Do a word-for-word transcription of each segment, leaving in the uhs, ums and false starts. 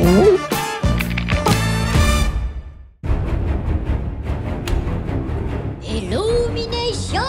Illumination!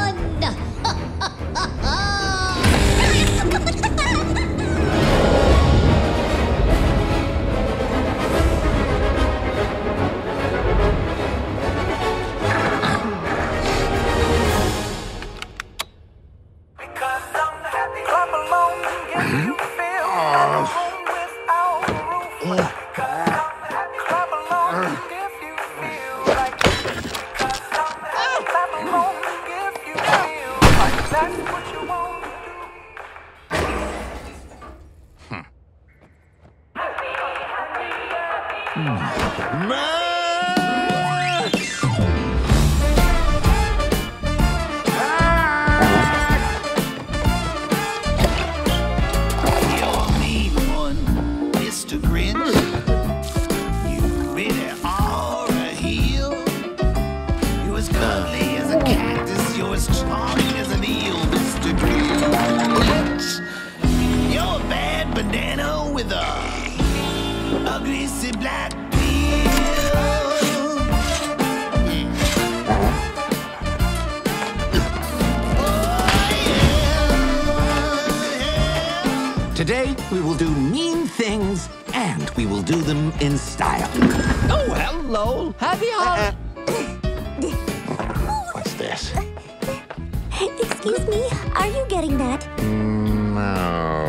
Today, we will do mean things, and we will do them in style. Oh, hello. Happy holidays. What's this? Excuse me, are you getting that? No.